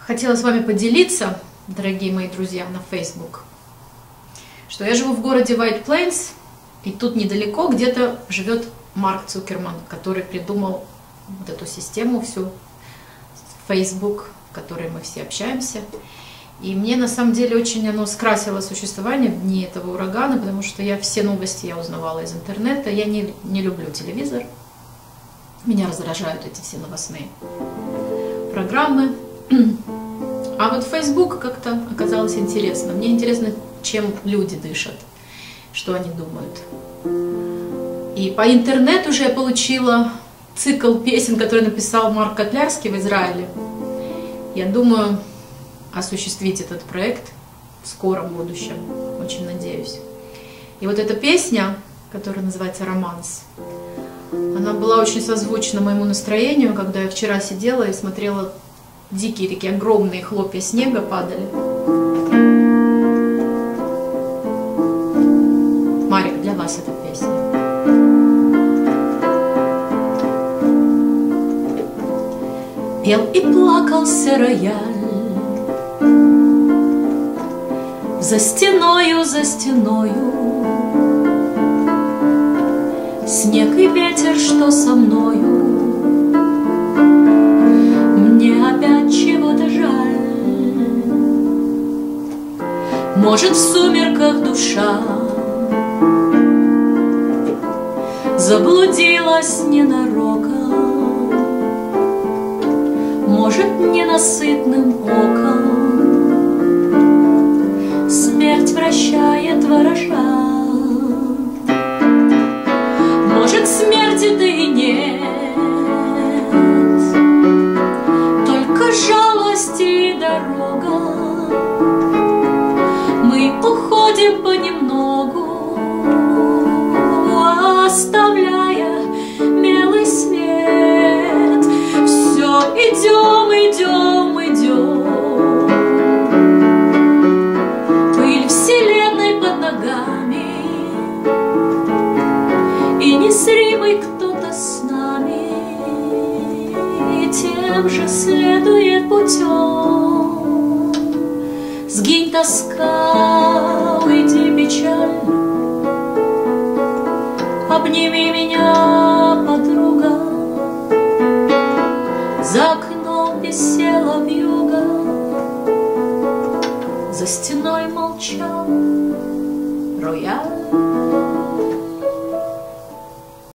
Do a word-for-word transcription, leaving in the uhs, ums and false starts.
хотела с вами поделиться, дорогие мои друзья, на Facebook, что я живу в городе White Plains, и тут недалеко где-то живет Марк Цукерман, который придумал вот эту систему всю, Facebook, в которой мы все общаемся. И мне на самом деле очень оно скрасило существование в дни этого урагана, потому что я все новости я узнавала из интернета. Я не, не люблю телевизор. Меня раздражают эти все новостные программы. А вот Facebook как-то оказалось интересно. Мне интересно, чем люди дышат, что они думают. И по интернету уже я получила цикл песен, который написал Марк Котлярский в Израиле. Я думаю осуществить этот проект в скором будущем. Очень надеюсь. И вот эта песня, которая называется «Романс», она была очень созвучна моему настроению, когда я вчера сидела и смотрела дикие такие огромные хлопья снега падали. Марик, для вас эта песня. Пел и плакался рояль за стеною, за стеною. Снег и ветер, что со мною, мне опять чего-то жаль. Может, в сумерках душа заблудилась ненароком, может, ненасытным оком смерть вращает ворожа. Может, смерти-то и нет, только жалости и дорога. Мы уходим понемногу, оставляя белый свет. Все идем, идем, идем. Пыль вселенной под ногами, и незримый кто-то с нами, и тем же следует путем. Сгинь тоска, уйди печаль, обними меня.